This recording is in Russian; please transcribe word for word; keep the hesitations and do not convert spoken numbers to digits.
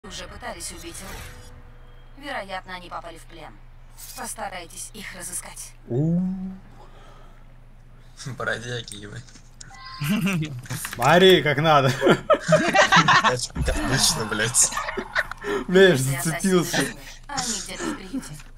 уже пытались убить Ру. Вероятно, они попали в плен. Постарайтесь их разыскать. Бродяги вы. Смотри, как надо. Как обычно, блядь. Бля, я ж зацепился. Они где-то в приюте.